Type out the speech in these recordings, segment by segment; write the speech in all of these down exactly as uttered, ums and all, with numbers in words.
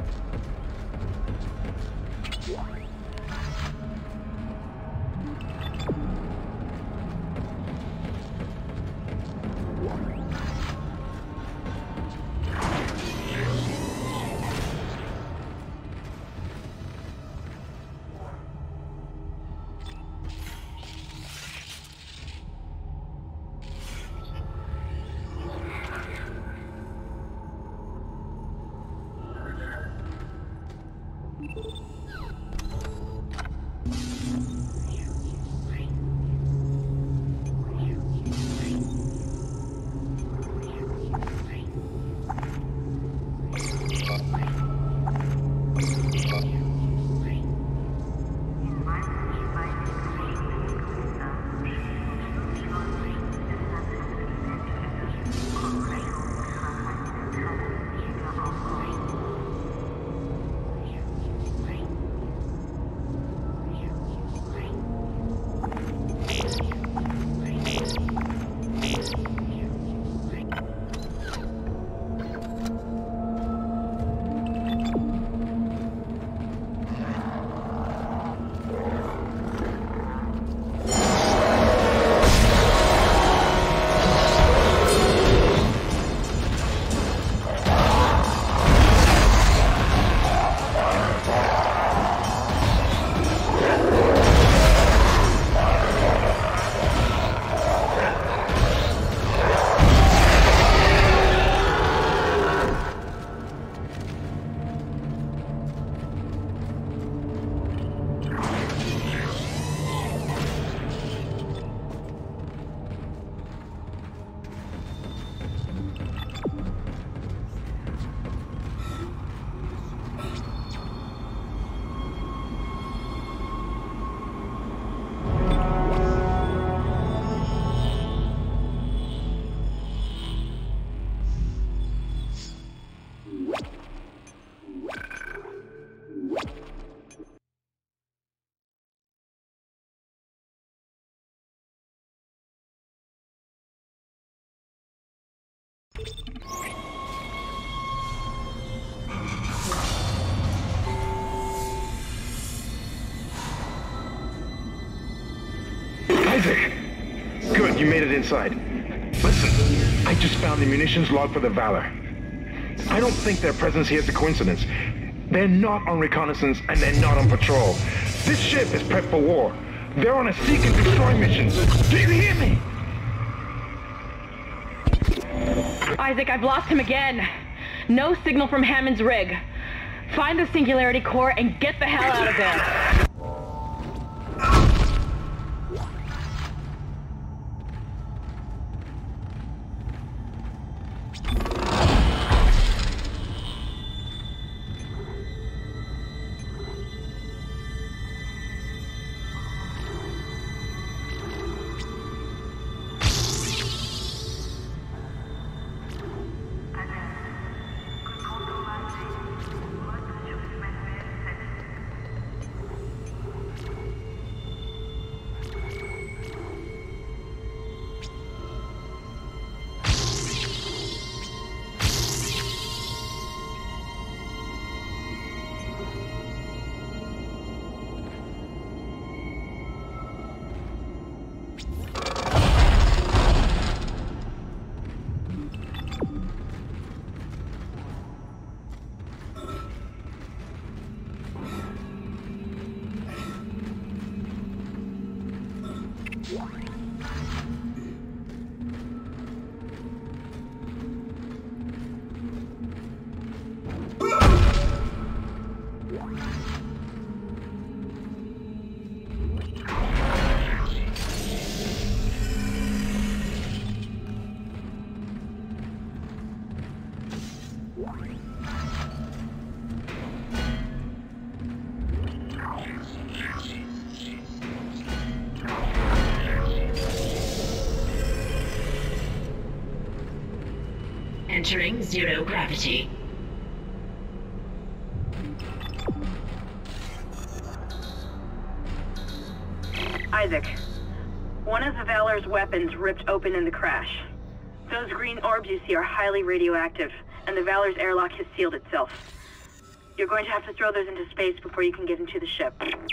Isaac! Good, you made it inside. Listen, I just found the munitions log for the Valor. I don't think their presence here is a coincidence. They're not on reconnaissance and they're not on patrol. This ship is prepped for war. They're on a seek and destroy mission. Do you hear me? Isaac, I've lost him again. No signal from Hammond's rig. Find the Singularity Core and get the hell out of there. Entering zero gravity. Isaac, one of the Valor's weapons ripped open in the crash. Those green orbs you see are highly radioactive, and the Valor's airlock has sealed itself. You're going to have to throw those into space before you can get into the ship.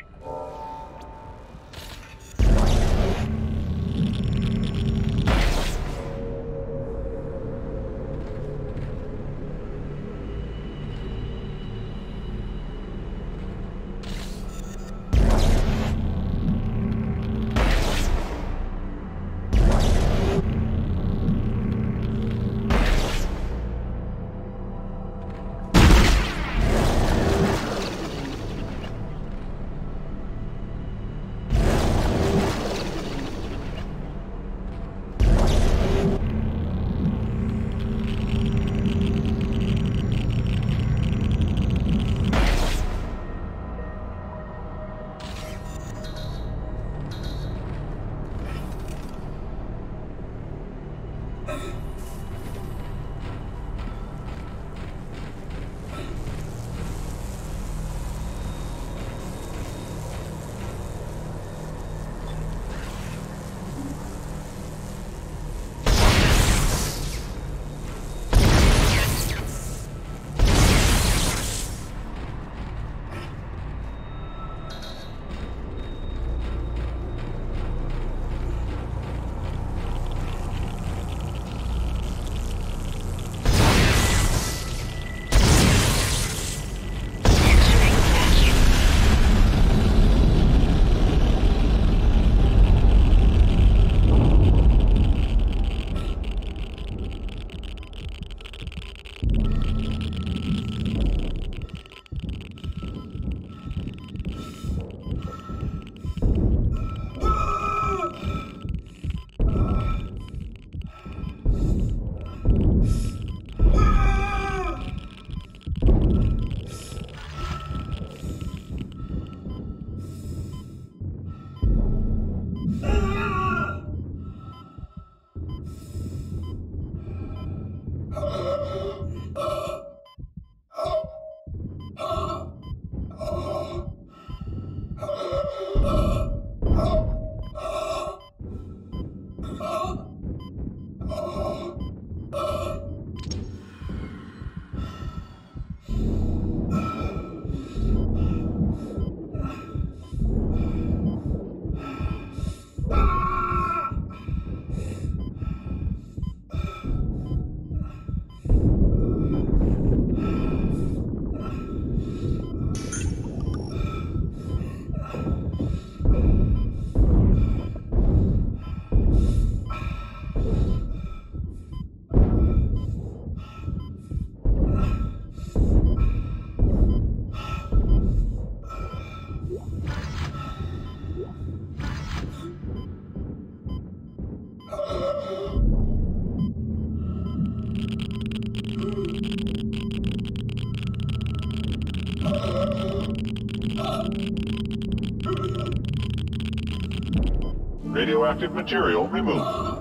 Radioactive material removed.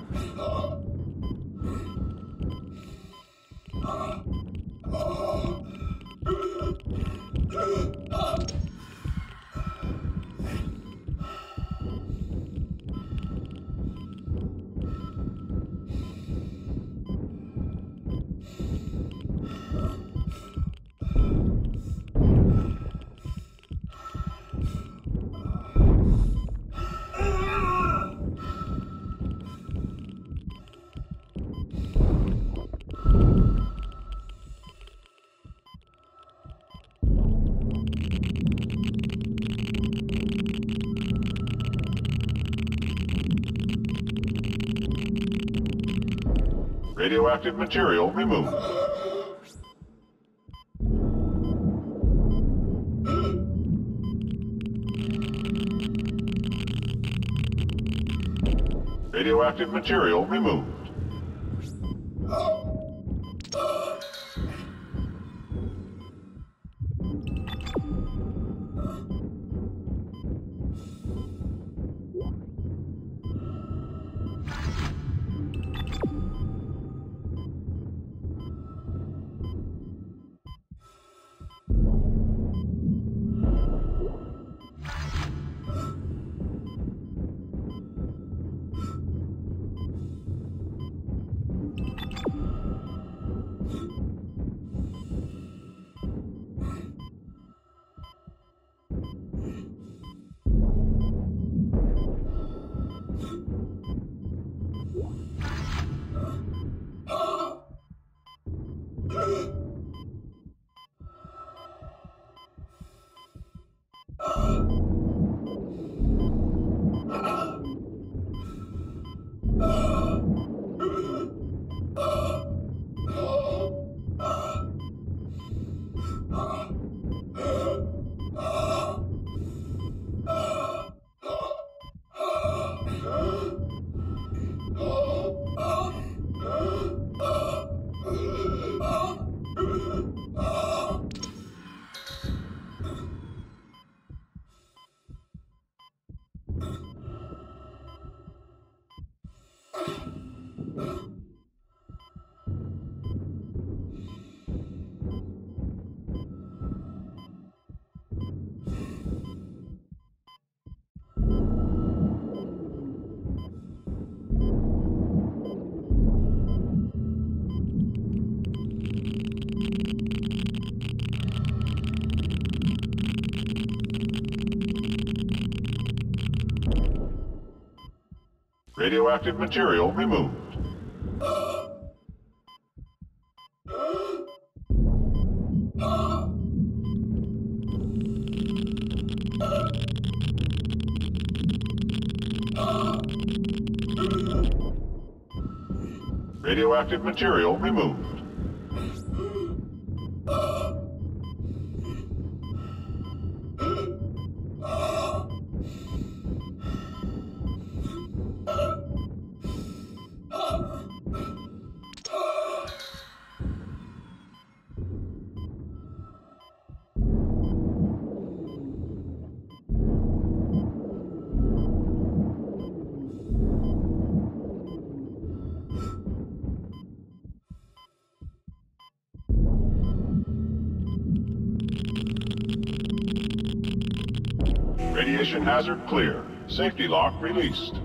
Radioactive material removed. Radioactive material removed. Radioactive material removed. Radioactive material removed. Radiation hazard clear. Safety lock released.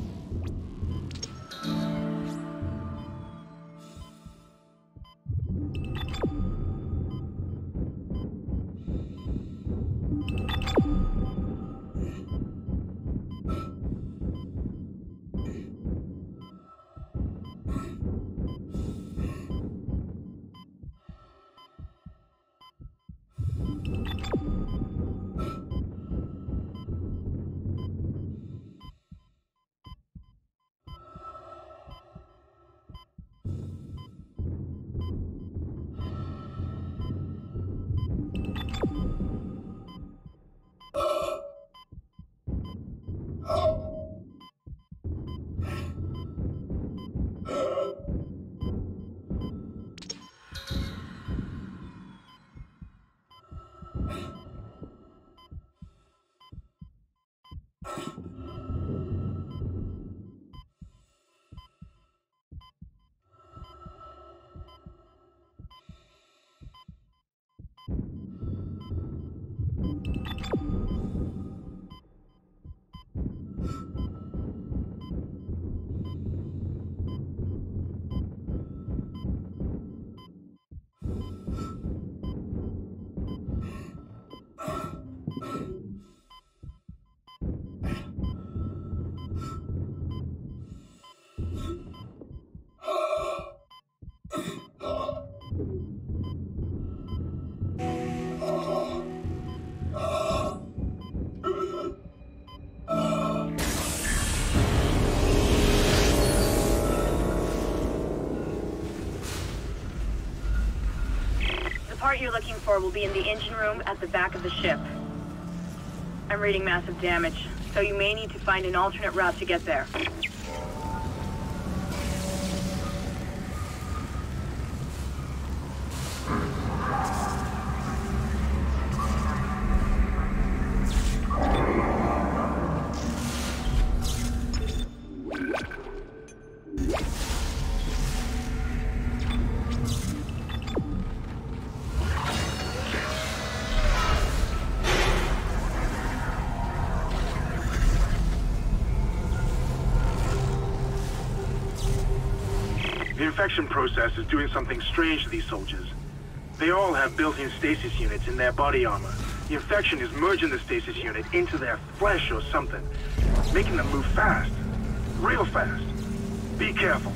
The part you're looking for will be in the engine room at the back of the ship. I'm reading massive damage, so you may need to find an alternate route to get there. The infection process is doing something strange to these soldiers. They all have built-in stasis units in their body armor. The infection is merging the stasis unit into their flesh or something, making them move fast. Real fast. Be careful.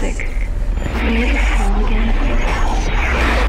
Isaac, are you at hell again?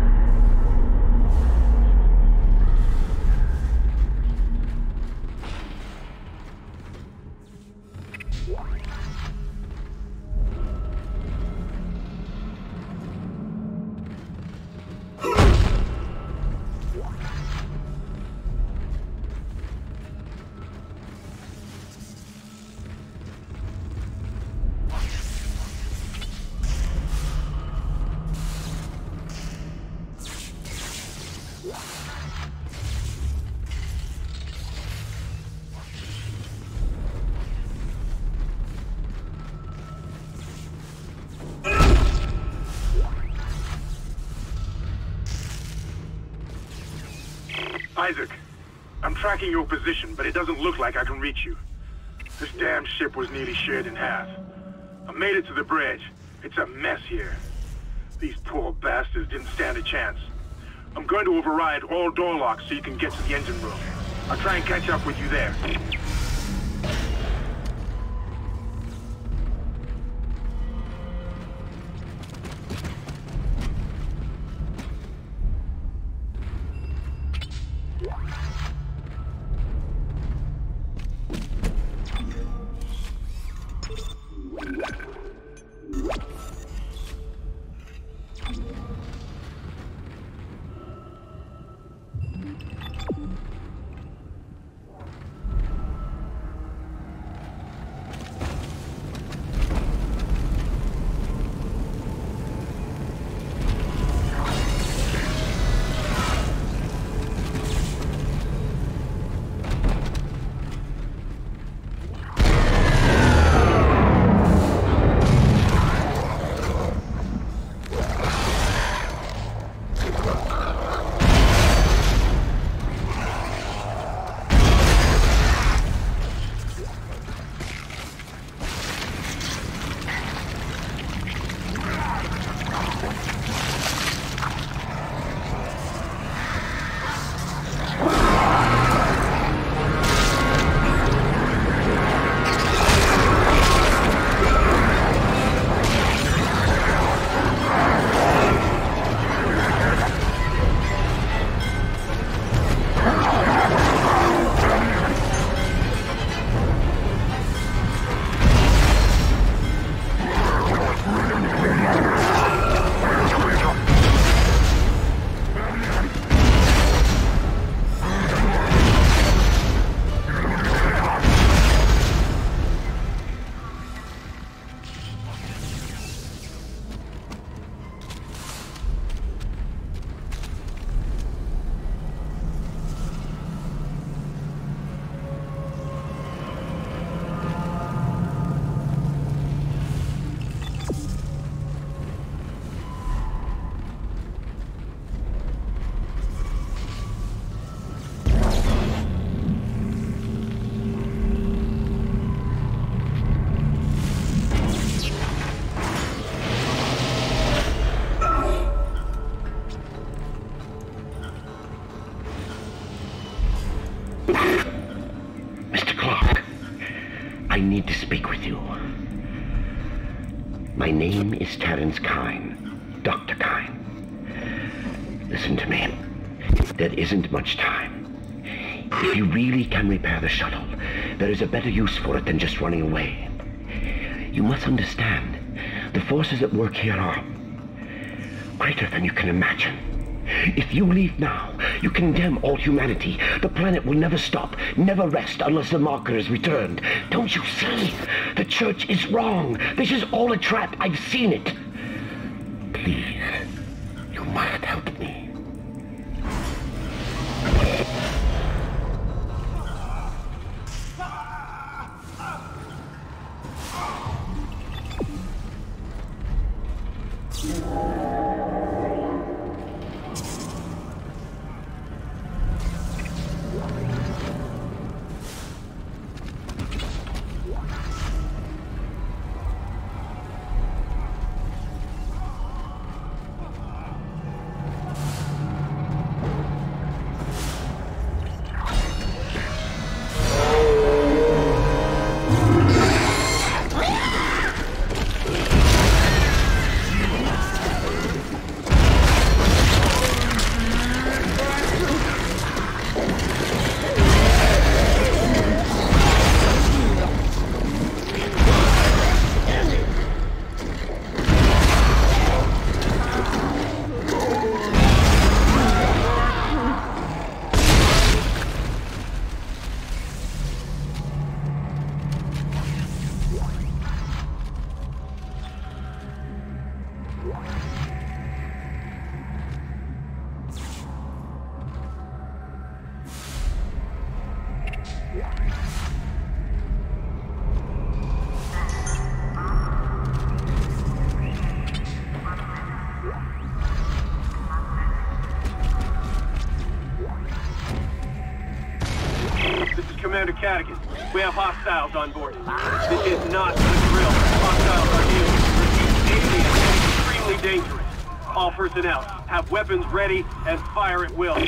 Isaac, I'm tracking your position, but it doesn't look like I can reach you. This damn ship was nearly shared in half. I made it to the bridge. It's a mess here. These poor bastards didn't stand a chance. I'm going to override all door locks so you can get to the engine room. I'll try and catch up with you there. Mister Clarke, I need to speak with you. My name is Terrence Kyne, Doctor Kyne. Listen to me. There isn't much time. If you really can repair the shuttle, there is a better use for it than just running away. You must understand, the forces at work here are greater than you can imagine. If you leave now, you condemn all humanity. The planet will never stop, never rest unless the marker is returned. Don't you see? The Church is wrong. This is all a trap. I've seen it. Please, you must help me. Commander Cadigan, we have hostiles on board. This is not the drill. Hostiles are alien, extremely dangerous. All personnel, have weapons ready and fire at will.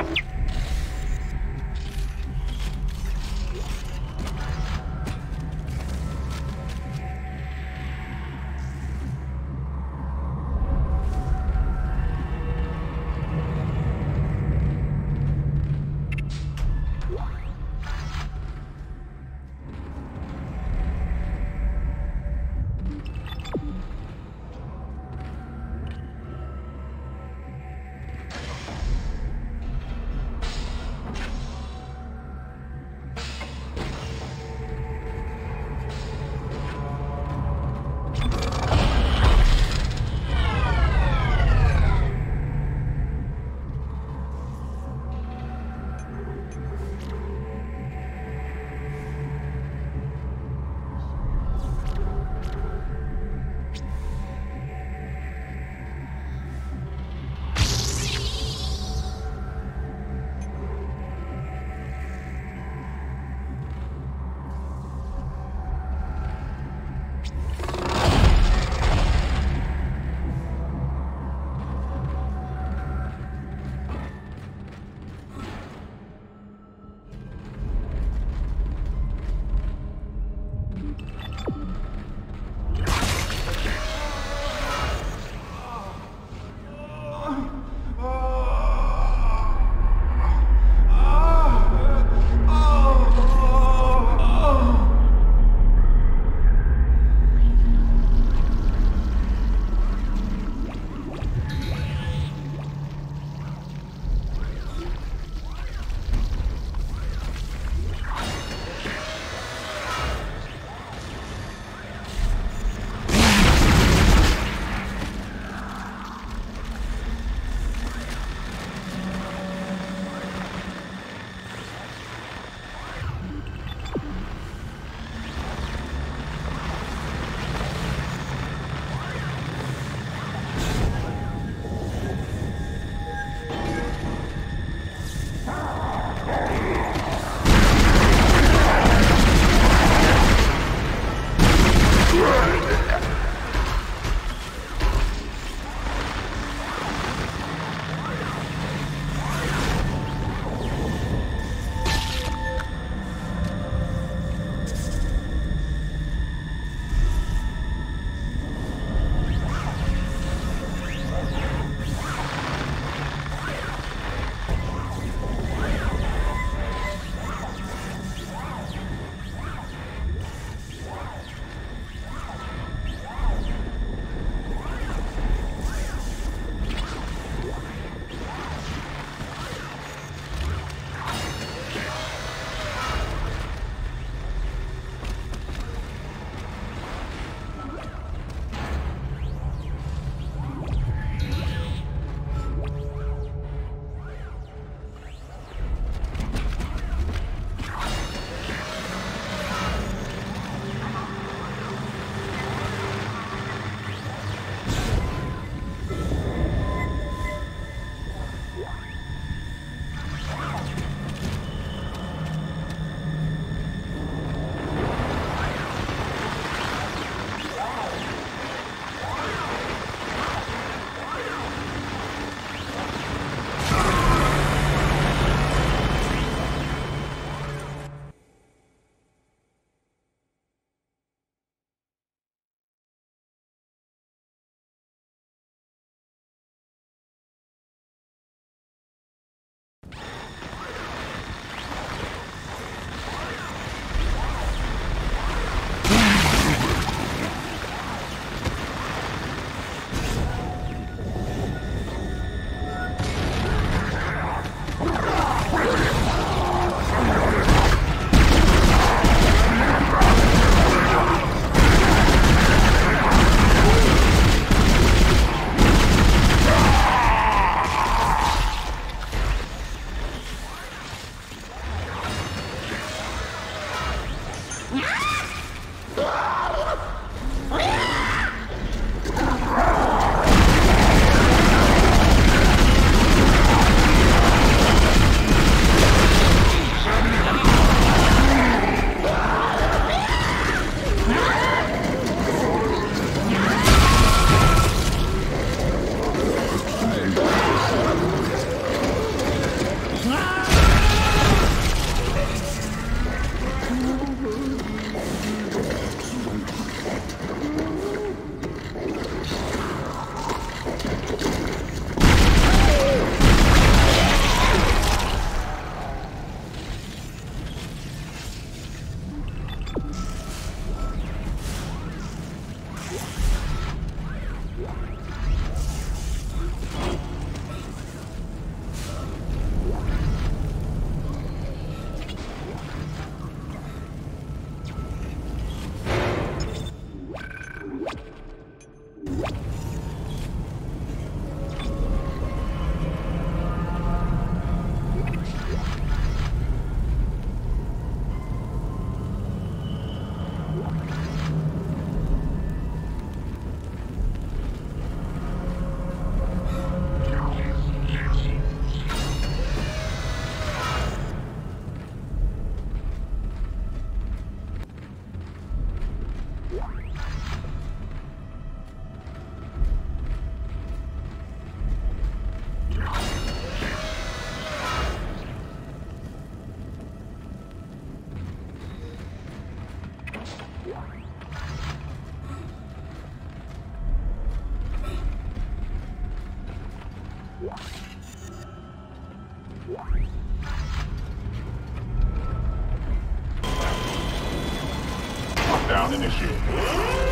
Lockdown initiated.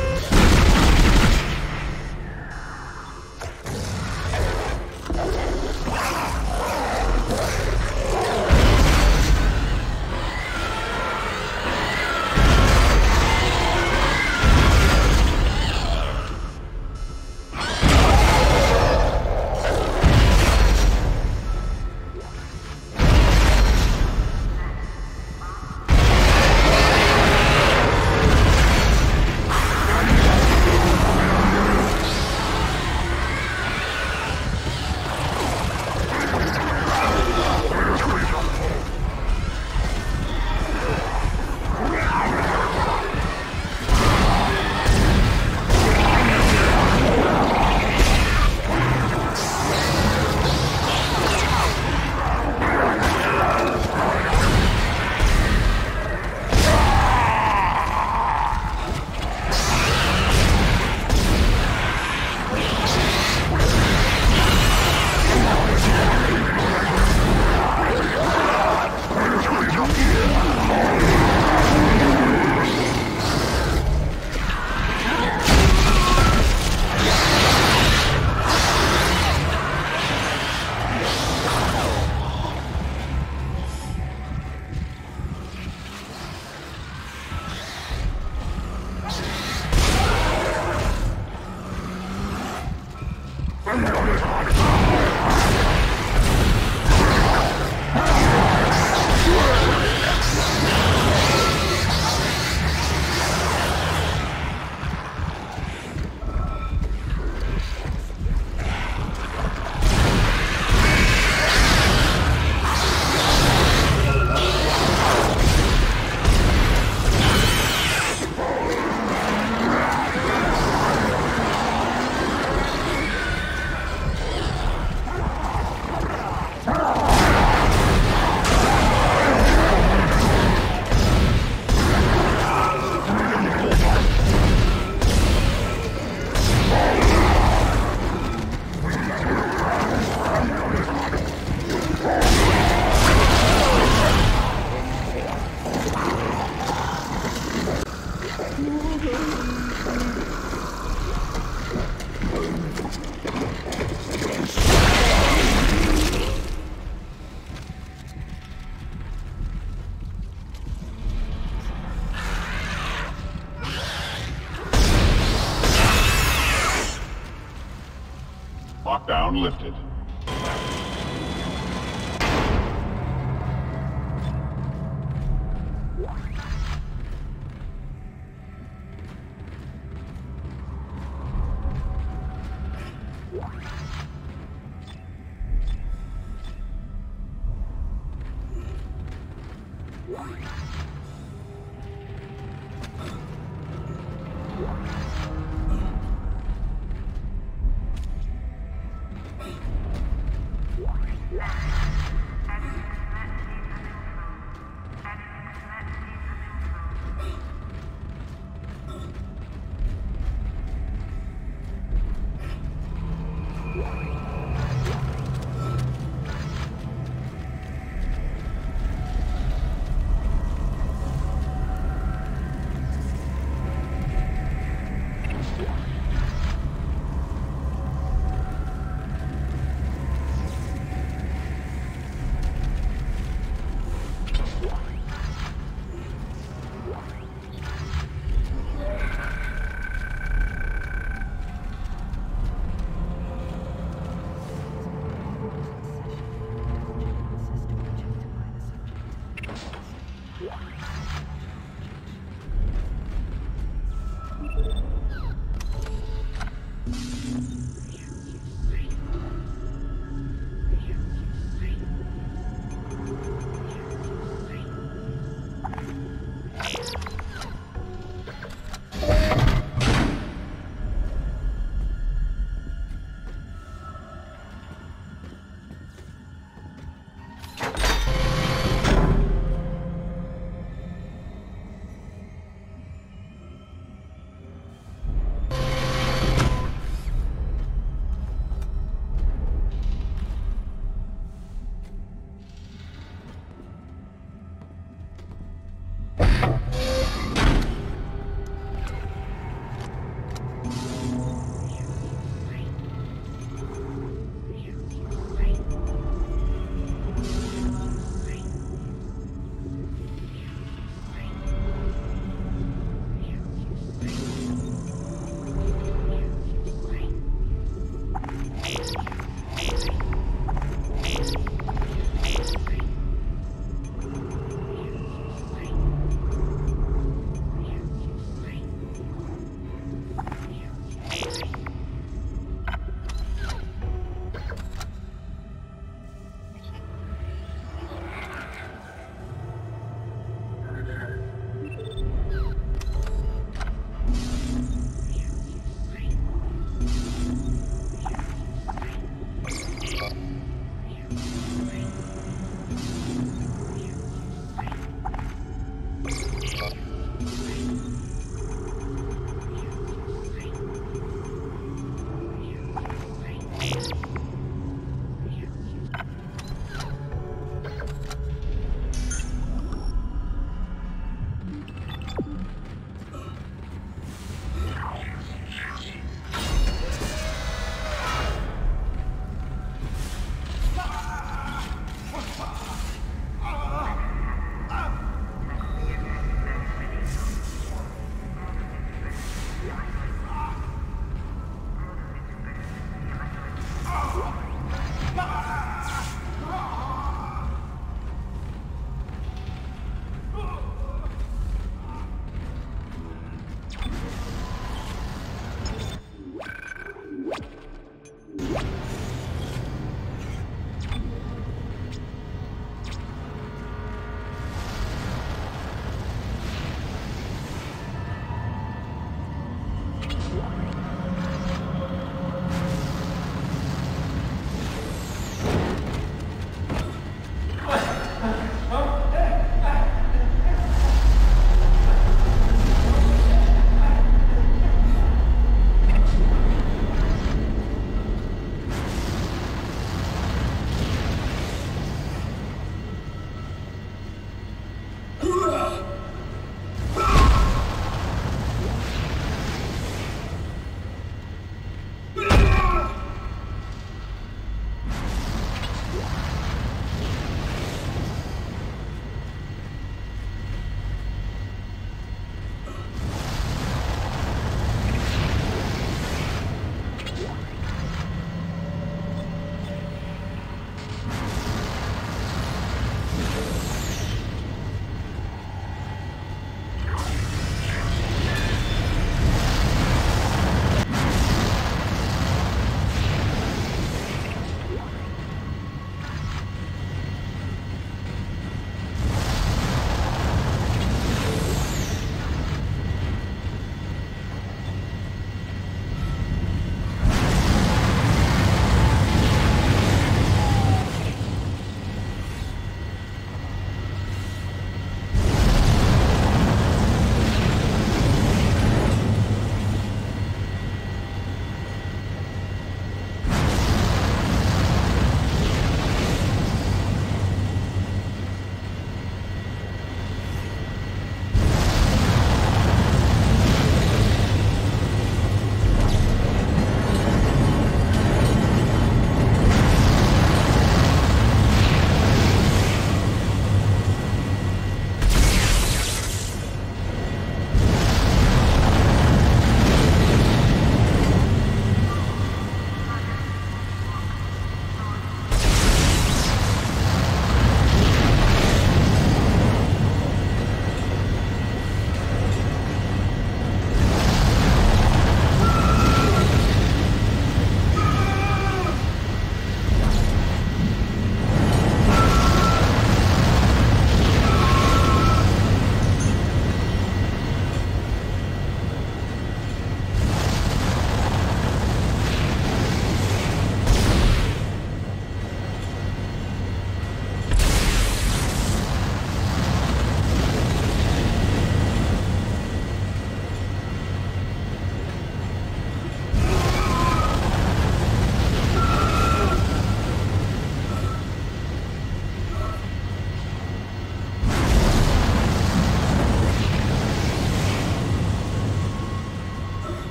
Lockdown lifted.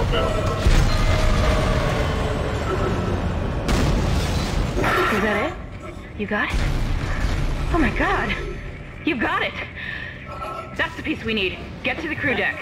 failure. Is that it? You got it? Oh my god! You got it! That's the piece we need. Get to the crew deck.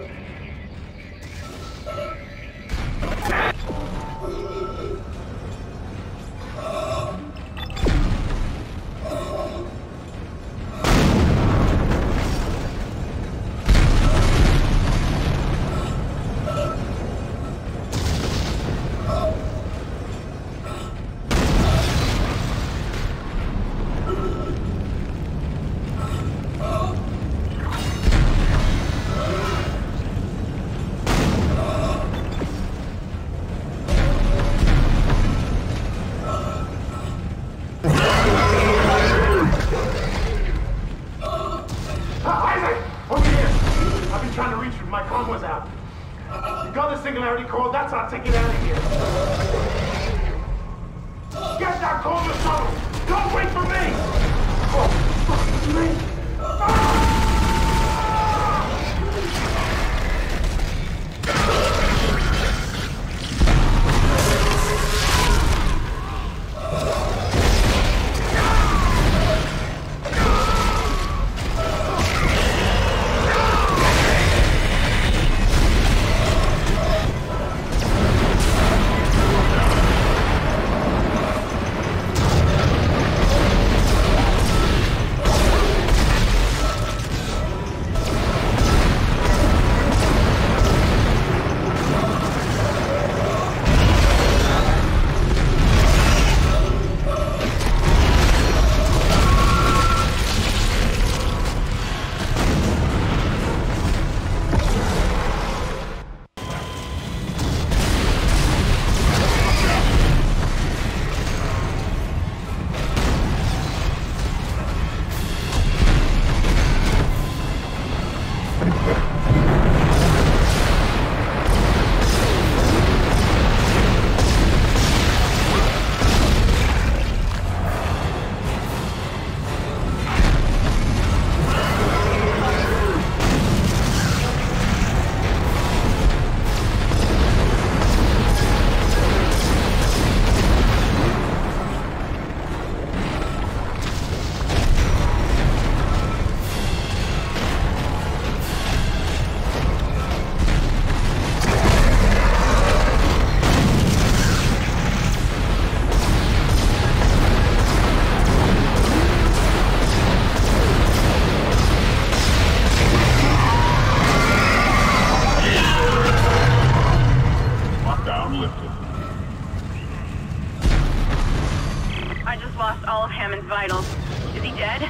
Vitals. Is he dead?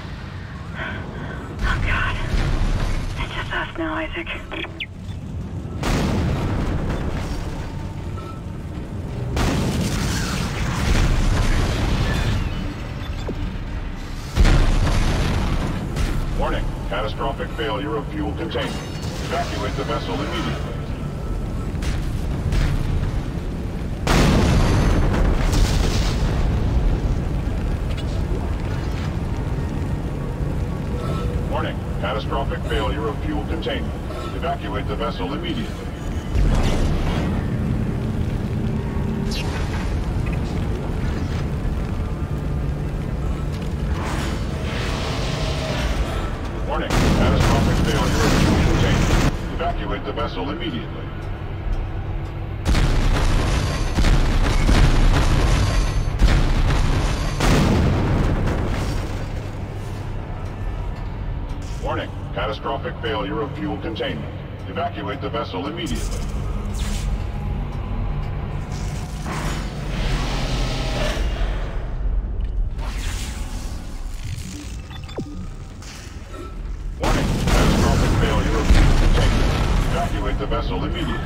Oh god. It's just us now, Isaac. Warning. Catastrophic failure of fuel containment. Evacuate the vessel immediately. Warning. Catastrophic failure of fuel containment. Evacuate the vessel immediately. Warning. Catastrophic failure of fuel containment. Evacuate the vessel immediately. Warning. Catastrophic failure of fuel containment. Evacuate the vessel immediately. Warning. Catastrophic failure of fuel containment. Evacuate the vessel immediately.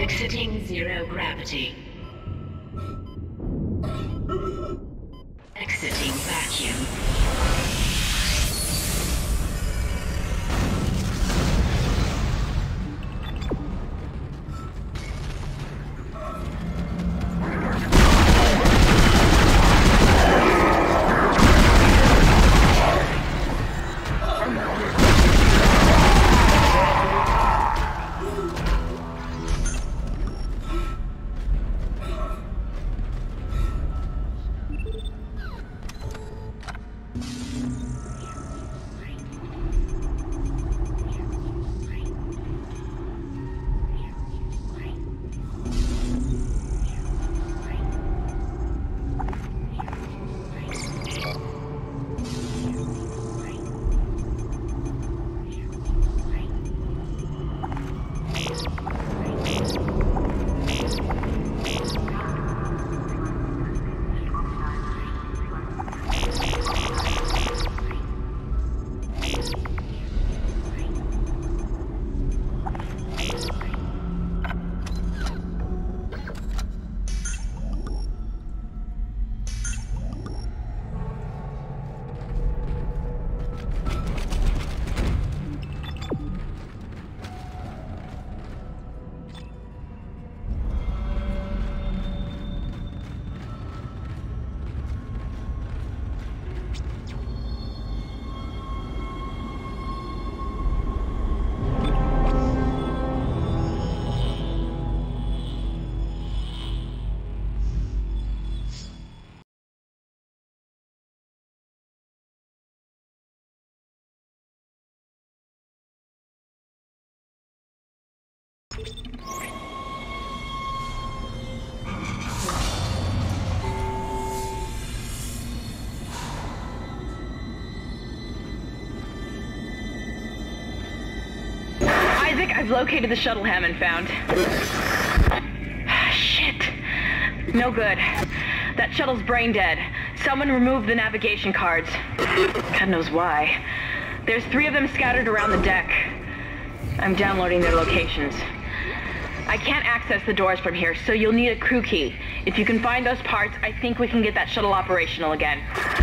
Exiting zero gravity. Exiting vacuum. Isaac, I've located the shuttle Hammond found. Shit. No good. That shuttle's brain dead. Someone removed the navigation cards. God knows why. There's three of them scattered around the deck. I'm downloading their locations. I can't access the doors from here, so you'll need a crew key. If you can find those parts, I think we can get that shuttle operational again.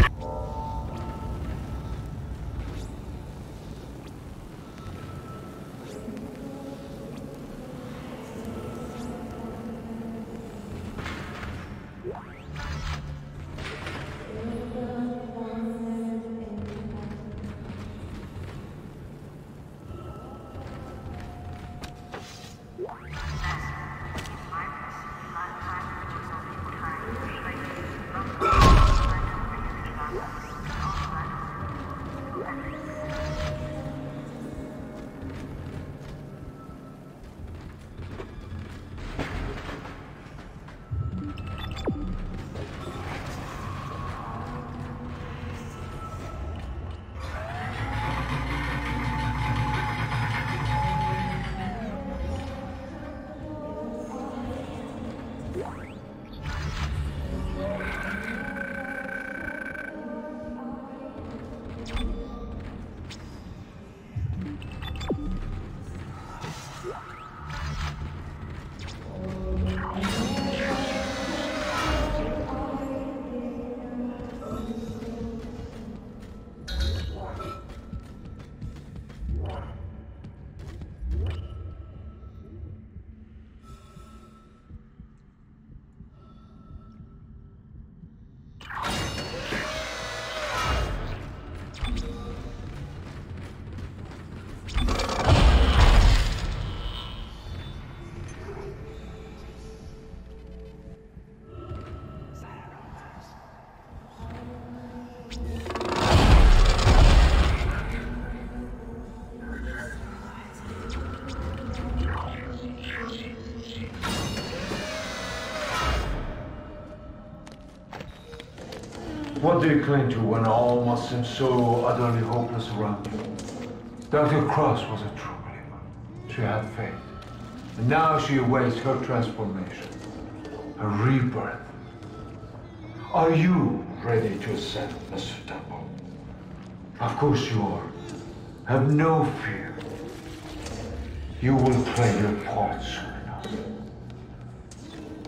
What do you cling to when all must seem so utterly hopeless around you? Doctor Cross was a true believer. She had faith. And now she awaits her transformation, her rebirth. Are you ready to ascend, Mister Temple? Of course you are. Have no fear. You will play your part soon enough.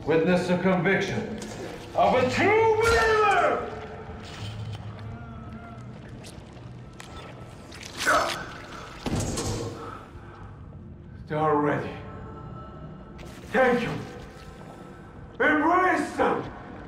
Witness the conviction of a true believer! They are ready. Thank you. Embrace them!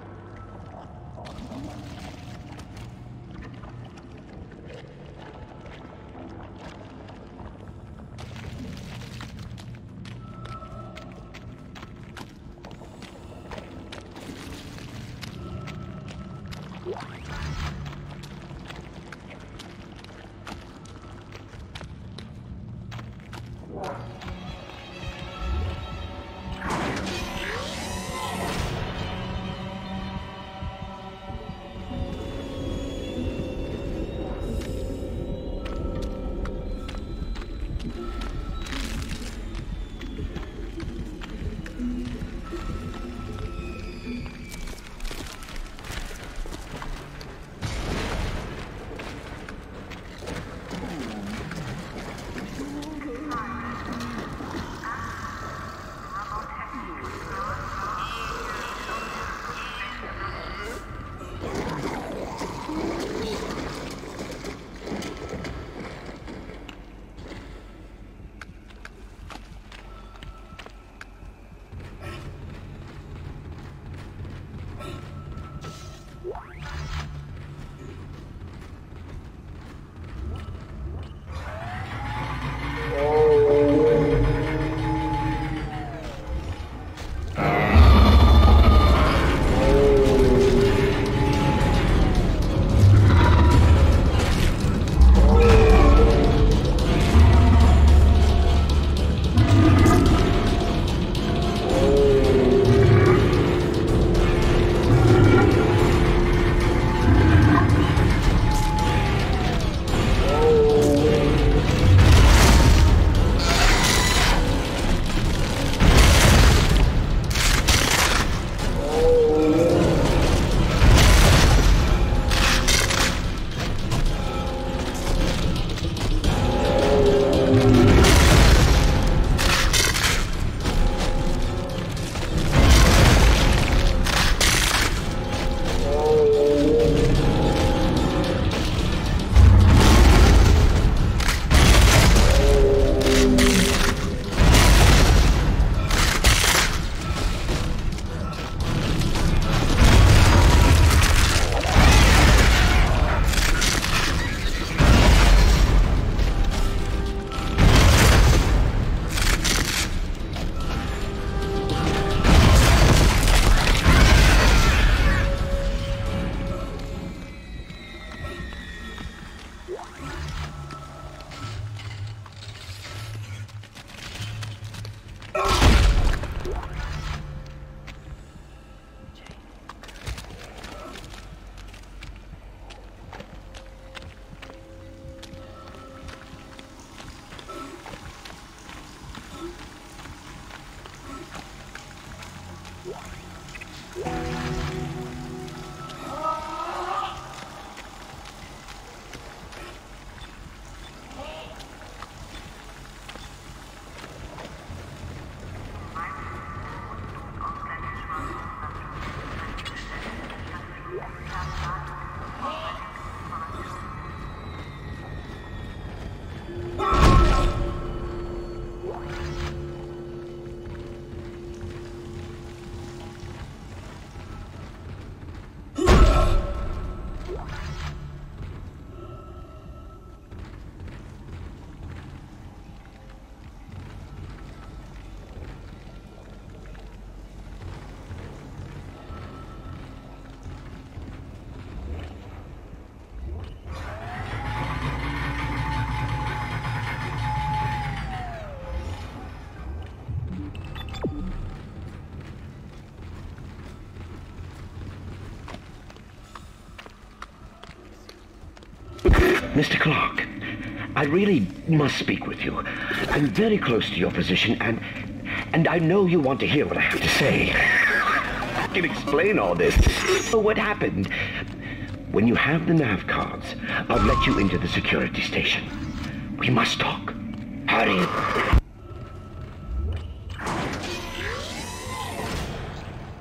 Mister Clarke, I really must speak with you. I'm very close to your position, and and I know you want to hear what I have to say. I can explain all this. So what happened? When you have the nav cards, I'll let you into the security station. We must talk. Hurry.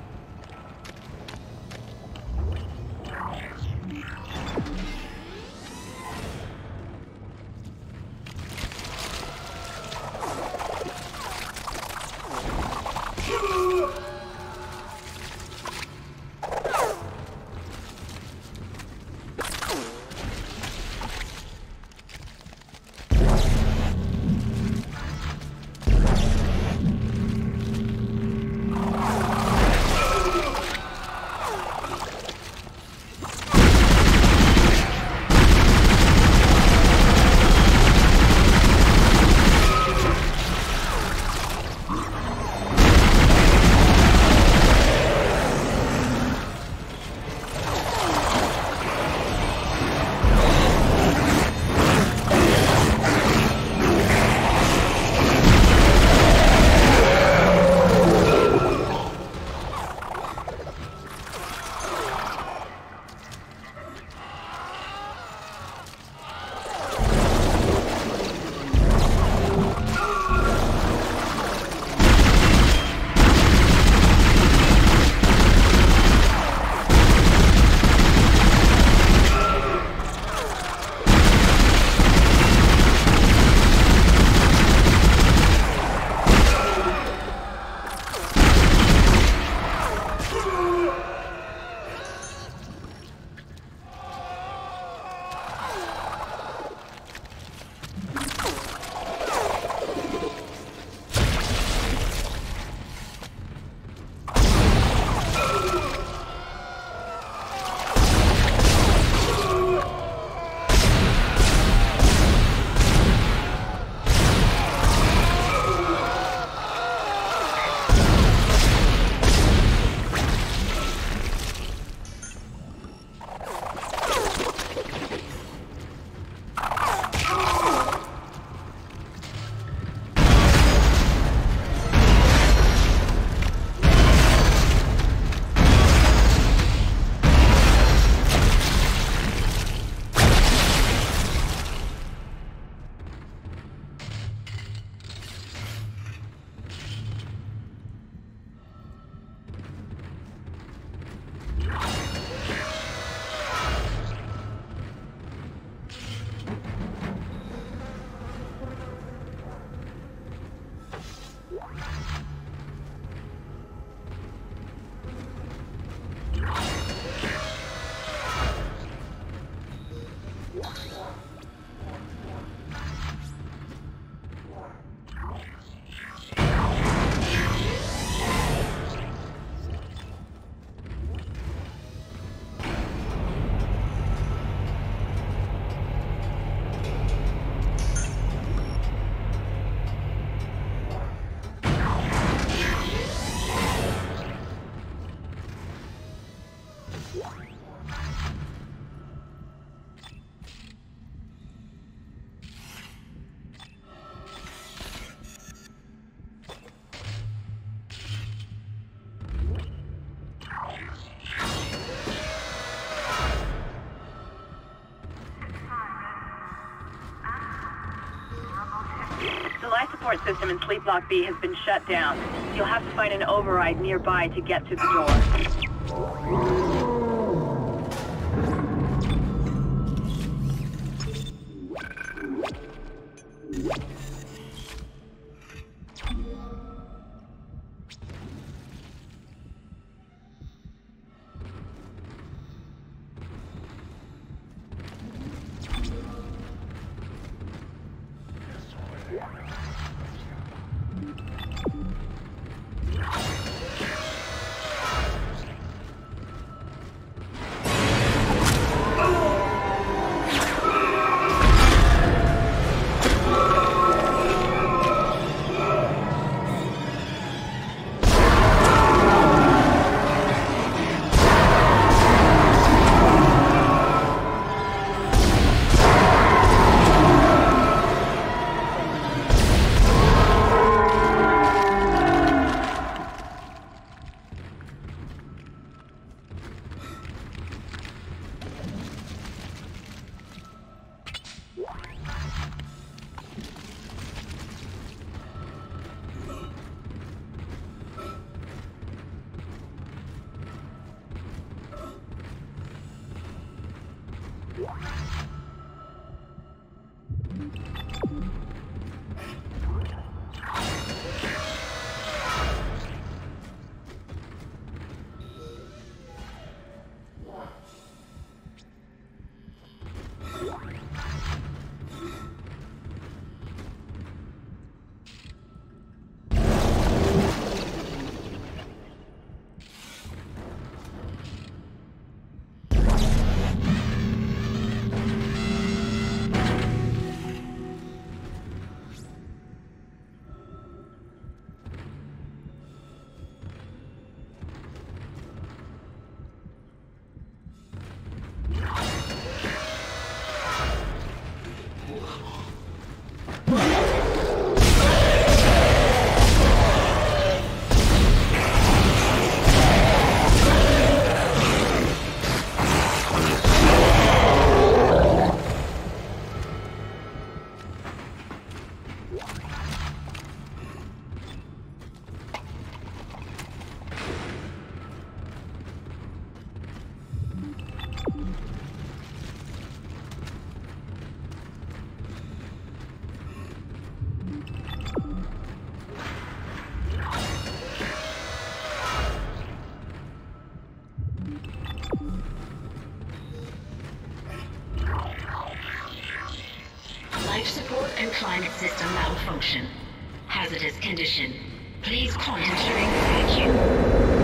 The life support system in Sleep Block B has been shut down. You'll have to find an override nearby to get to the door. and climate system malfunction. Hazardous condition. Please contact during vacuum.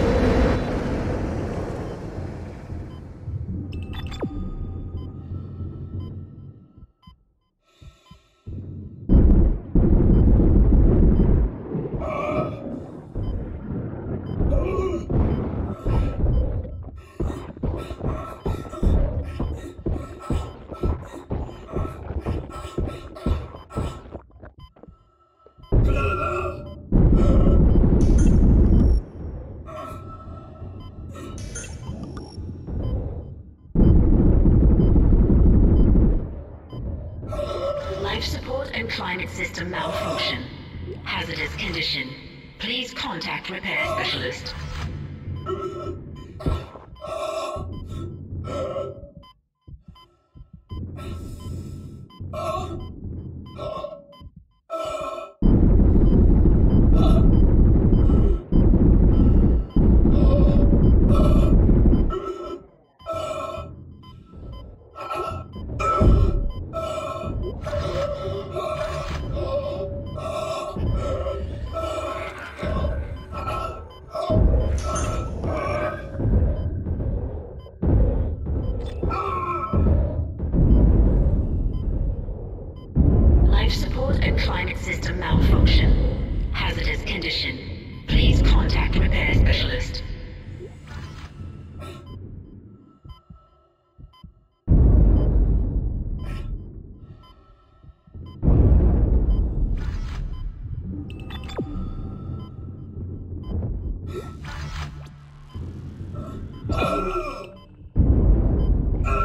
System malfunction. Hazardous condition. Please contact repair specialist.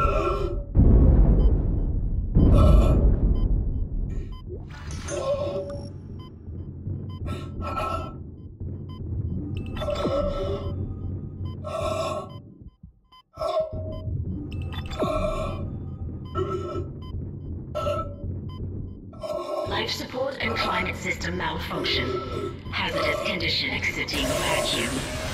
Oh! Life support and climate system malfunction. Hazardous condition exiting vacuum.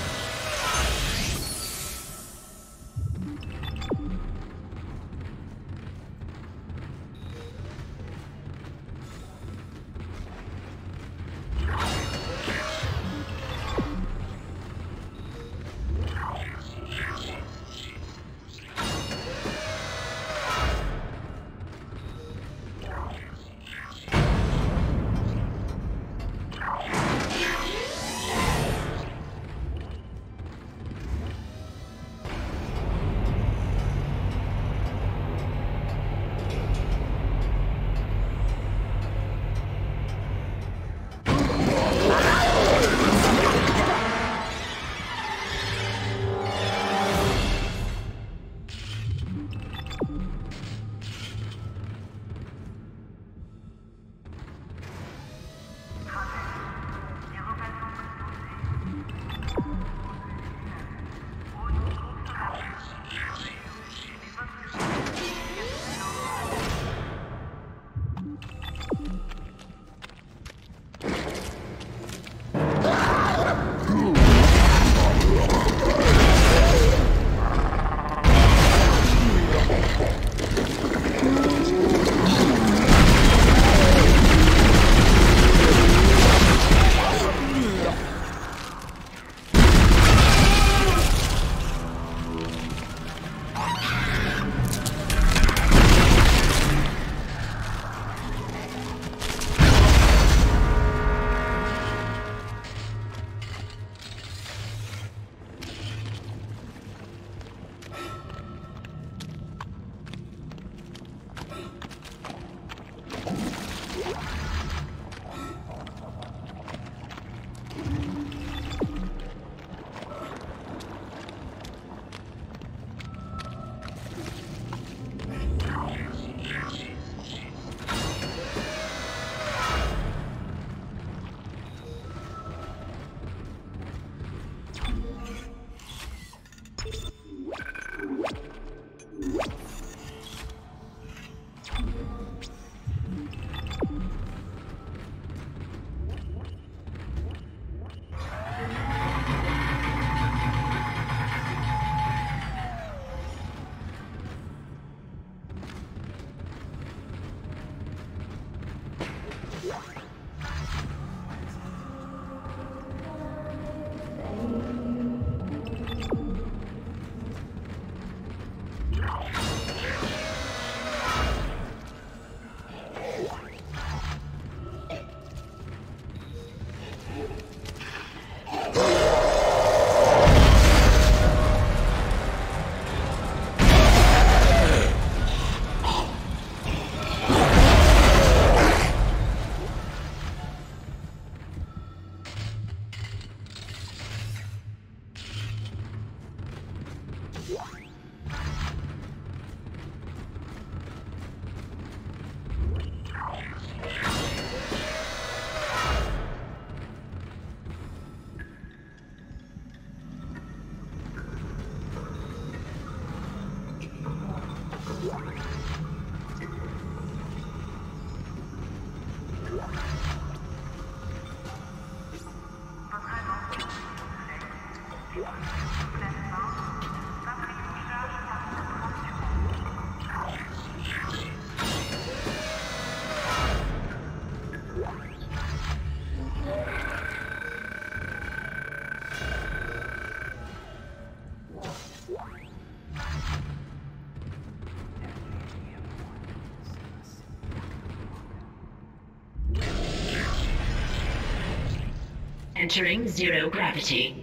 Entering zero gravity.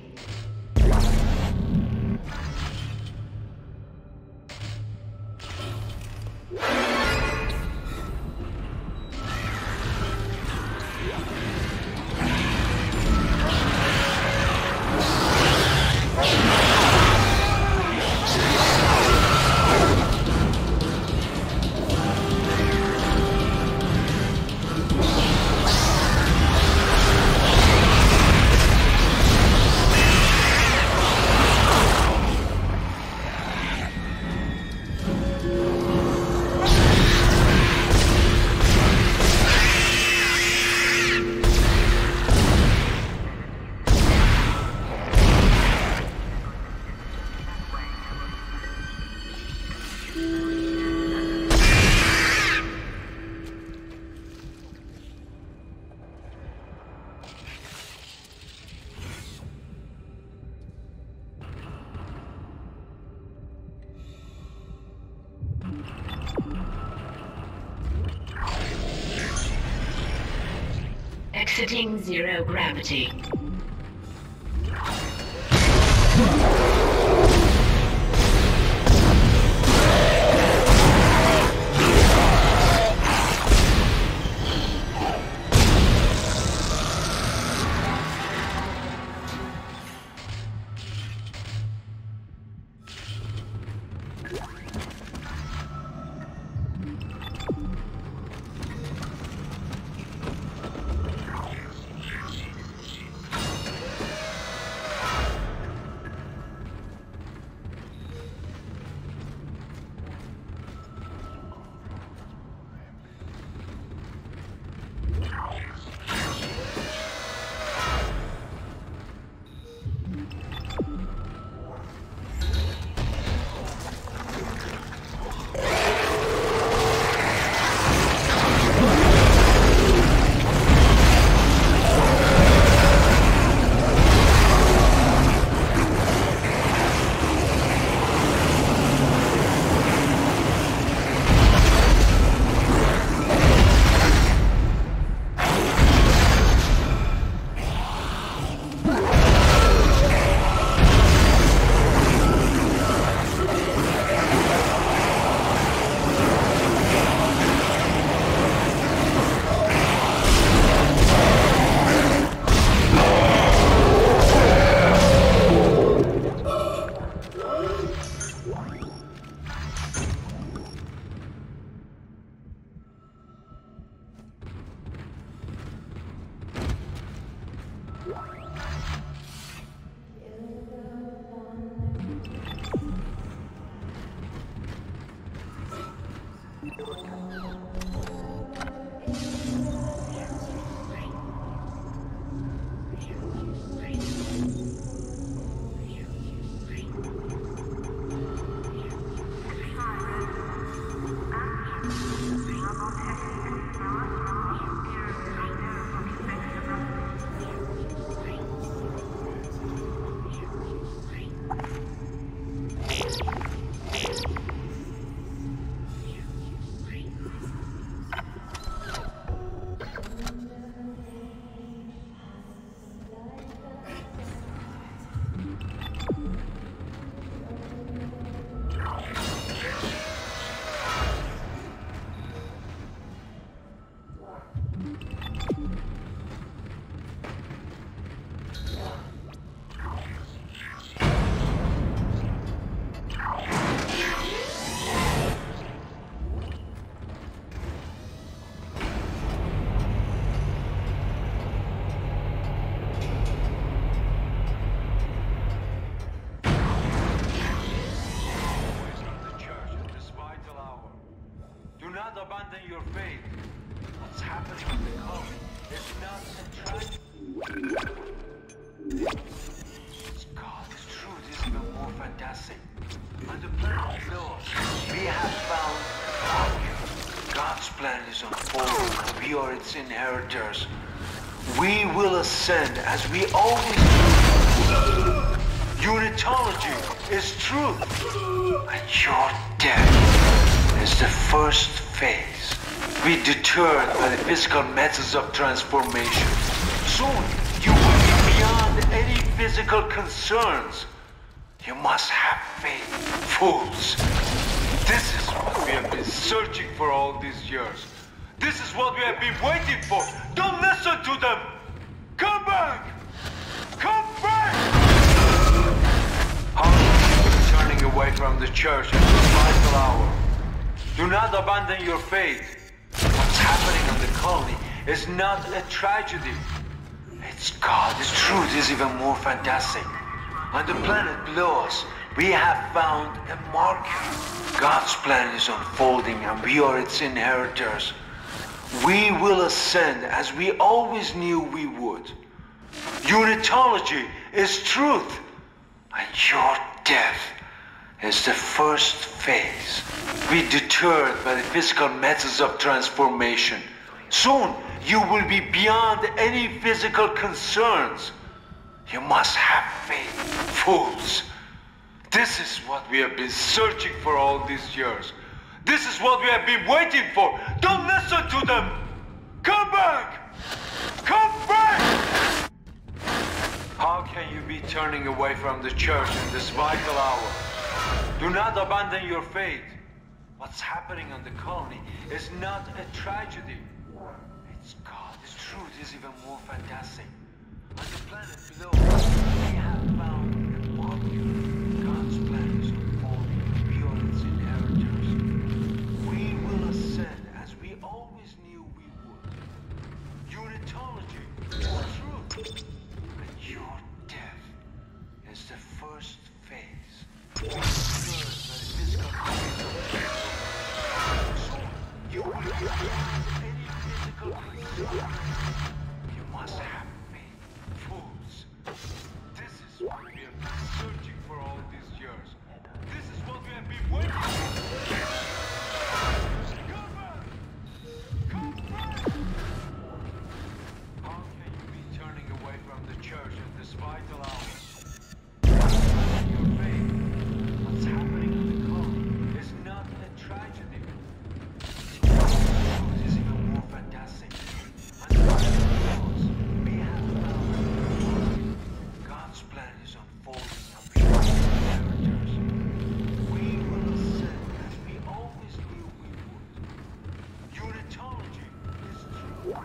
Exiting zero gravity. Abandon your faith. What's happening on the colony is not a tragedy. God's truth is even more fantastic. On the planet below, we have found Kellion. God's plan is unfolding, and we are its inheritors. We will ascend as we always do. Unitology is truth, and your death is the first phase. Be deterred by the physical methods of transformation. Soon, you will be beyond any physical concerns. You must have faith, fools. This is what we have been searching for all these years. This is what we have been waiting for. Don't listen to them! Come back! Come back! How long are you turning away from the church at this vital hour? Do not abandon your faith. What's happening on the colony is not a tragedy. It's God. His truth is even more fantastic. On the planet below us, we have found a marker. God's plan is unfolding, and we are its inheritors. We will ascend as we always knew we would. Unitology is truth, and your death is the first phase. Be deterred by the physical methods of transformation. Soon, you will be beyond any physical concerns. You must have faith, fools. This is what we have been searching for all these years. This is what we have been waiting for. Don't listen to them. Come back. Come back. be turning away from the church in this vital hour? Do not abandon your faith. What's happening on the colony is not a tragedy. It's God. Its truth is even more fantastic. On the planet below, we have found a model. God's plan is unfolding beyond its inheritors. We will ascend as we always knew we would. Unitology is the truth. And your death is the first phase. So you will not have any physical concern. You must have me, fools. This is what we have been searching for all these years. This is what we have been waiting for. Cover! Cover! How can you be turning away from the church at this vital hour? Your faith. What's happening in the colony is not a tragedy. It is even more fantastic. And we have found God's plan is unfolding up beyond its inheritors. We will ascend as we always knew we would. Unitology is true.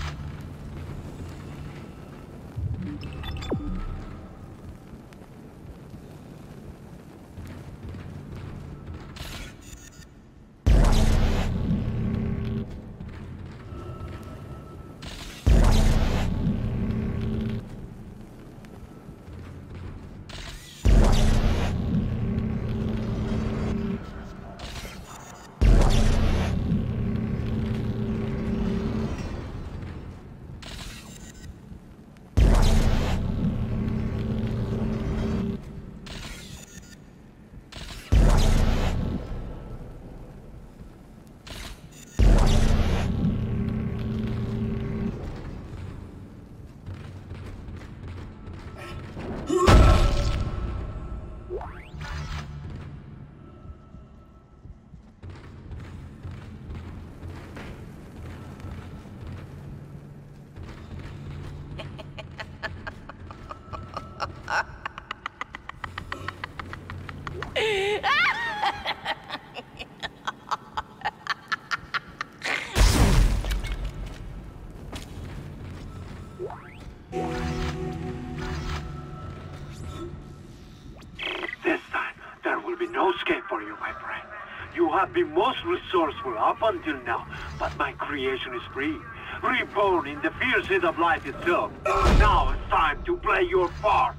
This time, there will be no escape for you, my friend. You have been most resourceful up until now, but my creation is free. Reborn in the fierce heat of life itself. Now it's time to play your part.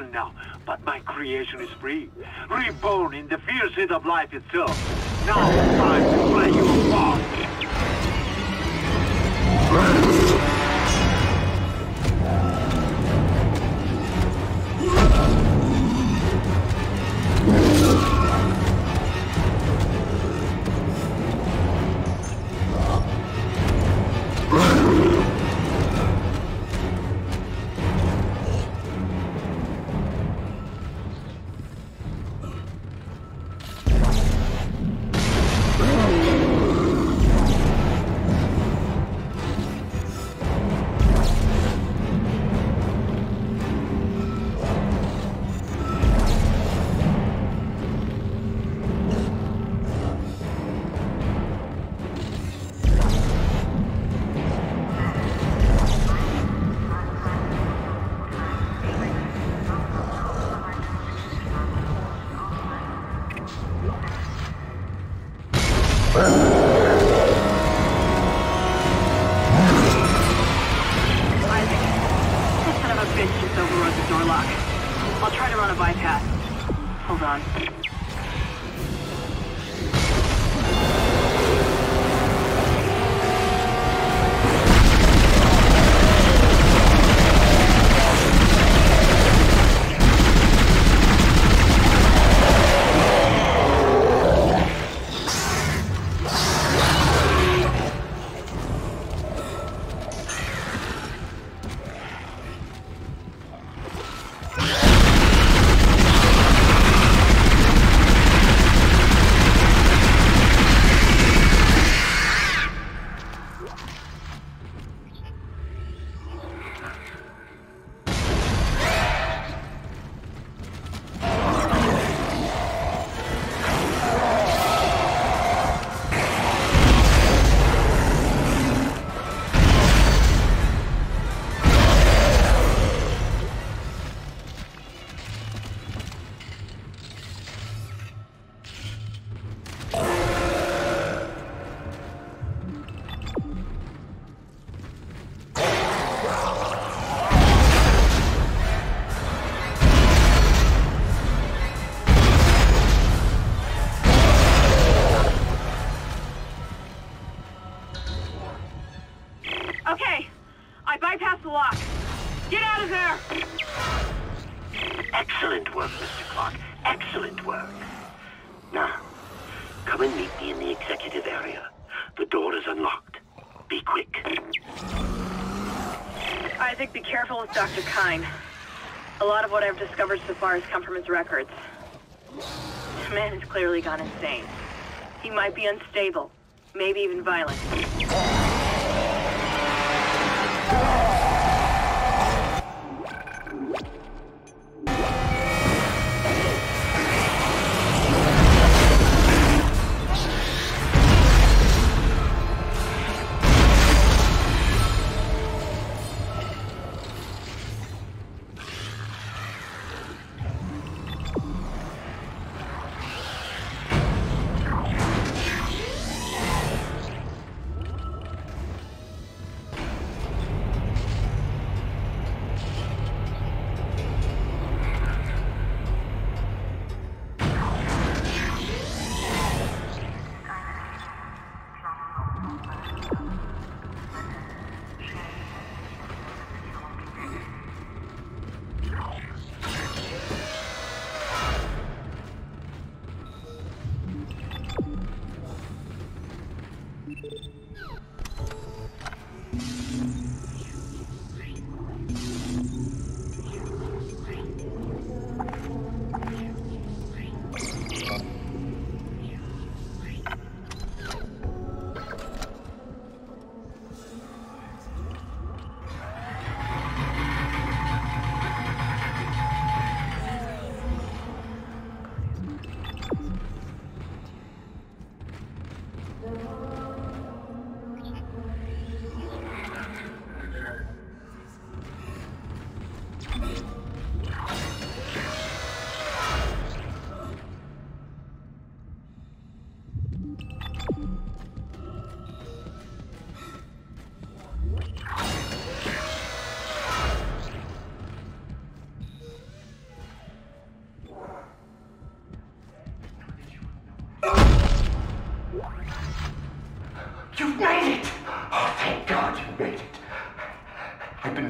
now, but my creation is free. Reborn in the fierce heat of life itself. Now it's time to play you apart. Excellent work, Mister Clarke. Excellent work. Now, come and meet me in the executive area. The door is unlocked. Be quick. Isaac, be careful with Doctor Kyne. A lot of what I've discovered so far has come from his records. This man has clearly gone insane. He might be unstable, maybe even violent.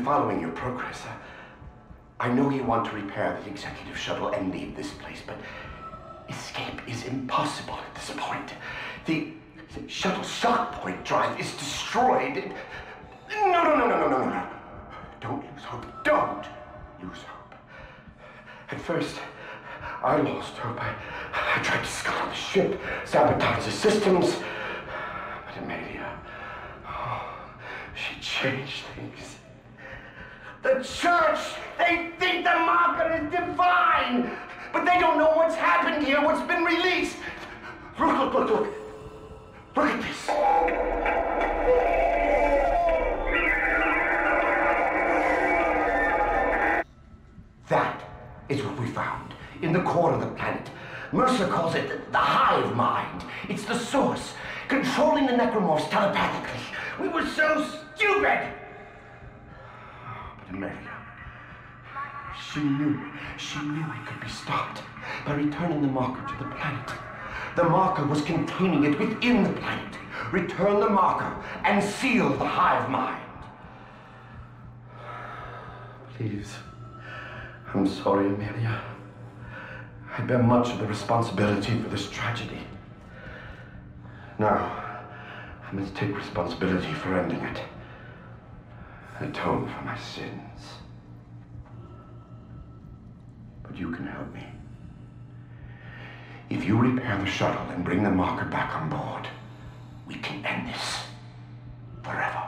following your progress. I know you want to repair the executive shuttle and leave this place, but escape is impossible at this point. The, the shuttle shock point drive is destroyed. No, no, no, no, no, no, no. Don't lose hope. Don't lose hope. At first, I lost hope. I, I tried to scuttle the ship, sabotage the systems. But Amelia, oh, she changed things. The church, they think the marker is divine, but they don't know what's happened here, what's been released. Look, look, look, look. Look at this. That is what we found in the core of the planet. Mercer calls it the, the hive mind. It's the source, controlling the necromorphs telepathically. We were so stupid. But Amelia, she knew, she knew it could be stopped by returning the marker to the planet. The marker was containing it within the planet. Return the marker and seal the hive mind. Please. I'm sorry, Amelia. I bear much of the responsibility for this tragedy. Now, I must take responsibility for ending it. Atone for my sins. But you can help me. If you repair the shuttle and bring the marker back on board, we can end this forever.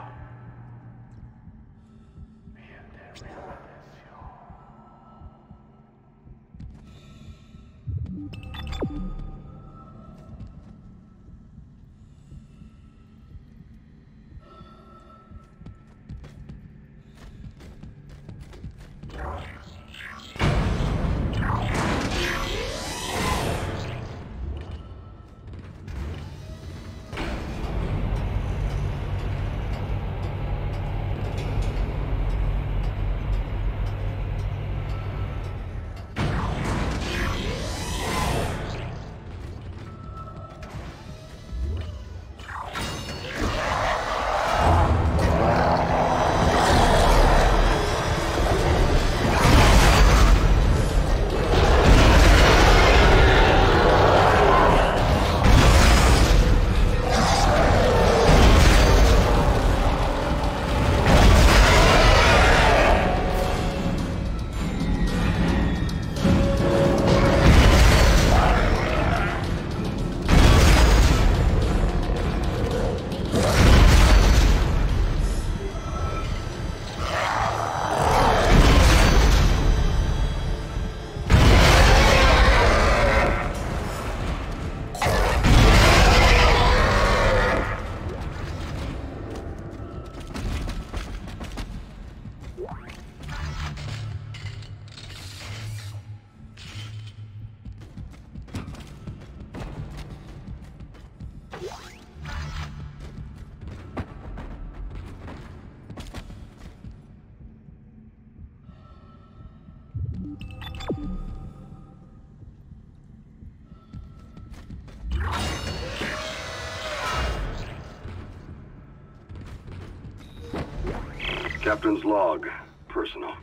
Captain's log, personal.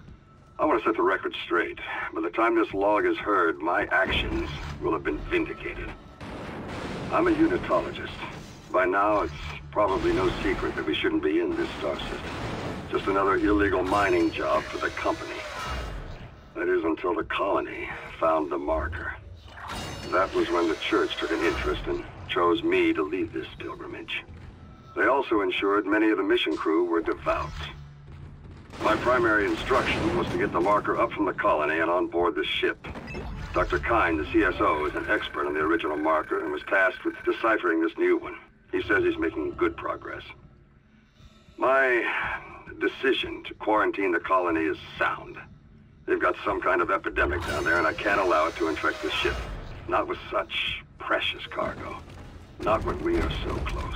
I want to set the record straight. By the time this log is heard, my actions will have been vindicated. I'm a unitologist. By now, it's probably no secret that we shouldn't be in this star system. Just another illegal mining job for the company. That is until the colony found the marker. That was when the church took an interest and chose me to lead this pilgrimage. They also ensured many of the mission crew were devout. My primary instruction was to get the marker up from the colony and on board the ship. Doctor Kine, the C S O, is an expert on the original marker and was tasked with deciphering this new one. He says he's making good progress. My decision to quarantine the colony is sound. They've got some kind of epidemic down there, and I can't allow it to infect the ship. Not with such precious cargo. Not when we are so close.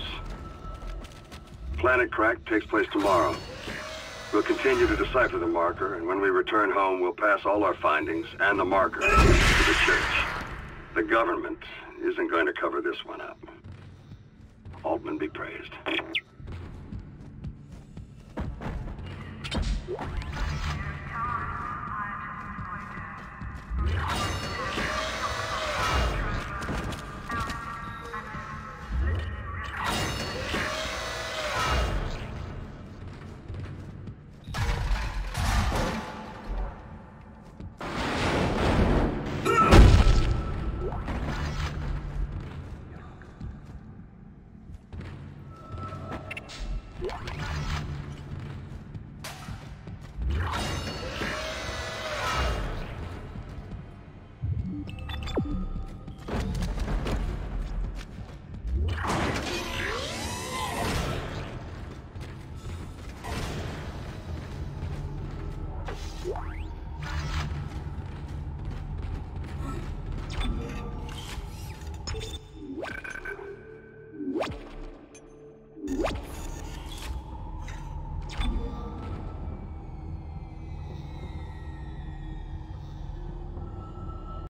Planet Crack takes place tomorrow. We'll continue to decipher the marker, and when we return home, we'll pass all our findings and the marker to the church. The government isn't going to cover this one up. Altman be praised.